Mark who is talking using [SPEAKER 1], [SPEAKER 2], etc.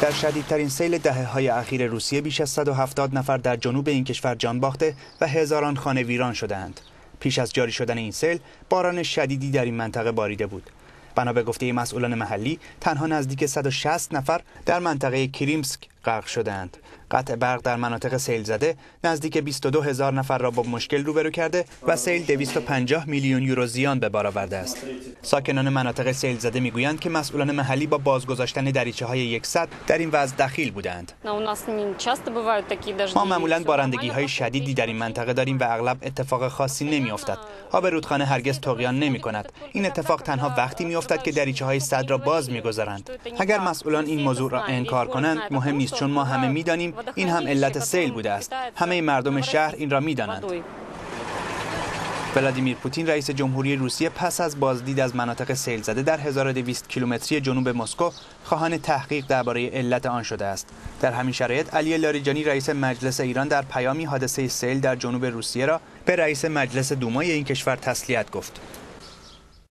[SPEAKER 1] در شدیدترین سیل دهه‌های اخیر روسیه بیش از 170 نفر در جنوب این کشور جان باخته و هزاران خانه ویران شده‌اند. پیش از جاری شدن این سیل، باران شدیدی در این منطقه باریده بود. بنا به گفته مسئولان محلی، تنها نزدیک 160 نفر در منطقه کریمسک غرق شده‌اند. قطع برق در مناطق سیل زده نزدیک 22,000 نفر را با مشکل روبرو کرده و سیل 250 میلیون یورو زیان به بار آورده است. ساکنان مناطق سیل زده میگویند که مسئولان محلی با بازگذاشتن دریچه‌های 100 در این وضع دخیل بودند. ما معمولاً بارندگی‌های شدیدی در این منطقه داریم و اغلب اتفاق خاصی نمی‌افتد. آب رودخانه هرگز طغیان نمی‌کند. این اتفاق تنها وقتی می‌افتد که دریچه‌های 100 را باز می‌گذارند. اگر مسئولان این موضوع را انکار کنند، مهم نیست، چون ما همه می‌دانیم این هم علت سیل بوده است. همه مردم شهر این را می‌دانند. ولادیمیر پوتین رئیس جمهوری روسیه پس از بازدید از مناطق سیل زده در 1200 کیلومتری جنوب مسکو خواهان تحقیق درباره علت آن شده است. در همین شرایط علی لاریجانی رئیس مجلس ایران در پیامی حادثه سیل در جنوب روسیه را به رئیس مجلس دومای این کشور تسلیت گفت.